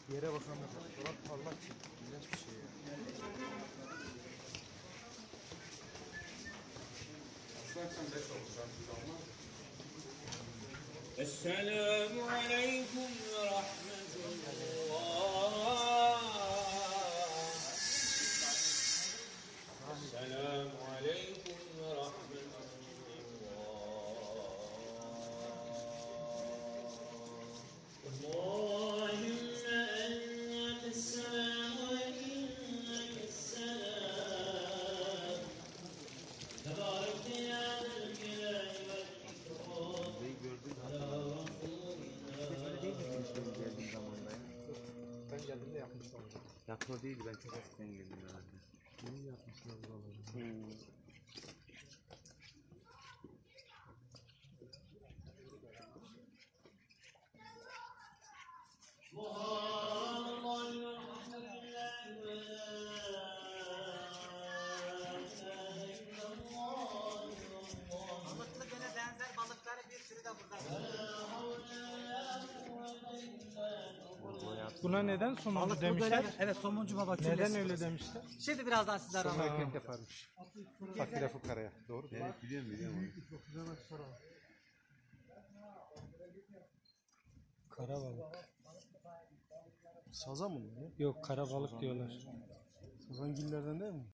Yere bakamıyorum. Dolap parlak çıktı. İğrenç bir şey ya. Esselamu aleyküm ve rahmetullah. Esselamu aleyküm ve rahmetullah. Allahümme enneke selam ve inneke selam. Tebarek ya zelcelali vel ikram. Böyle değil mi benim geldiğim zamanda ya? Ben geldiğimde yapmışlar. Yapma değildi, ben çok eskiden geldim herhalde. Yeni yapmışlar buraları. Balıklı gene benzer balıkları bir sürü de burada. Buna neden somuncu demişler? Evet, somuncu baba Neden küllesi. öyle demişler? Şimdi birazdan sizler Sonra anlatın. ekmek yaparmış. Fakire fukaraya. Doğru değil mi? Evet, biliyorum. Kara balık. Saza mı? Yok, kara balık diyorlar. Sazangillerden değil mi?